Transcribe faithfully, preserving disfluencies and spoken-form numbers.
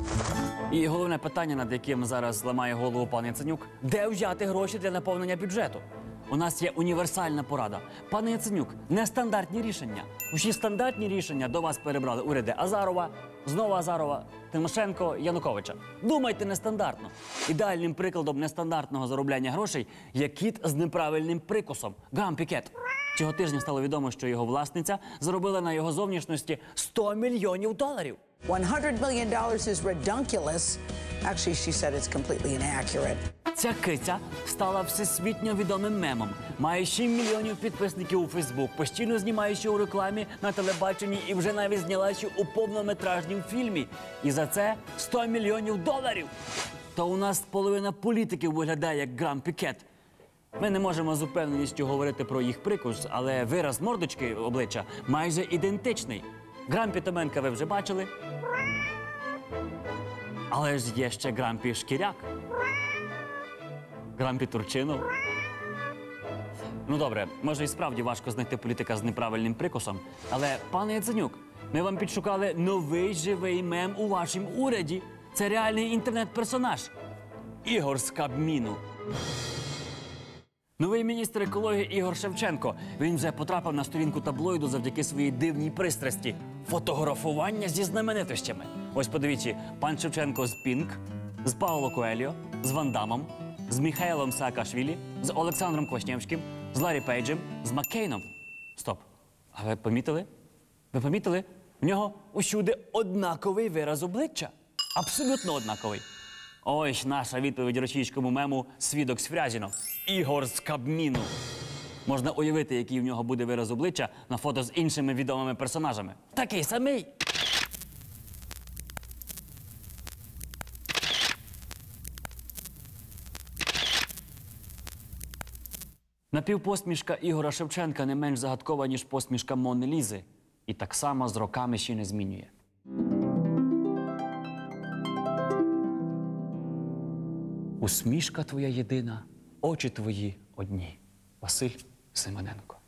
І головне питання, над яким зараз ламає голову пан Яценюк – де взяти гроші для наповнення бюджету? У нас є універсальна порада. Пане Яценюк, нестандартні рішення. Усі стандартні рішення до вас перебрали уряди Азарова, знову Азарова, Тимошенко, Януковича. Думайте нестандартно. Ідеальним прикладом нестандартного заробляння грошей є кіт з неправильним прикусом – Грам Пікет. Цього тижня стало відомо, що його власниця заробила на його зовнішності сто мільйонів доларів. one hundred million dollars is redunculous. Actually, she said it's completely inaccurate. Ця киця стала всесвітньо відомим мемом. Має сім мільйонів підписників у Фейсбук, постійно знімаючи у рекламі, на телебаченні і вже навіть знялася у повнометражнім фільмі. І за це сто мільйонів доларів. Та у нас половина політиків виглядає як Грам Пікет. Ми не можемо з упевненістю говорити про їх прикус, але вираз мордочки обличчя майже ідентичний. Грампі Томенка ви вже бачили. Але ж є ще Грампі Шкіряк. Грампі Турчинов. Ну добре, може і справді важко знайти політика з неправильним прикусом. Але, пане Яценюк, ми вам підшукали новий живий мем у вашому уряді. Це реальний інтернет-персонаж. Ігор з Кабміну. Новий міністр екології Ігор Шевченко. Він вже потрапив на сторінку таблоїду завдяки своїй дивній пристрасті – фотографування зі знаменитостями. Ось подивіться, пан Шевченко з Пінк, з Пауло Коельо, з Ван Дамом, з Міхаелом Саакашвілі, з Олександром Кваснєвським, з Ларі Пейджем, з Маккейном. Стоп. А ви помітили? Ви помітили? В нього усюди однаковий вираз обличчя. Абсолютно однаковий. Ось наша відповідь російському мему «Свідок з Фрязіно». Ігор з Кабміну. Можна уявити, який в нього буде вираз обличчя на фото з іншими відомими персонажами. Такий самий. Напівпосмішка Ігора Шевченка не менш загадкова, ніж посмішка Мони Лізи. І так само з роками ще не змінює. Усмішка твоя єдина, очі твої одні. Василь Симоненко.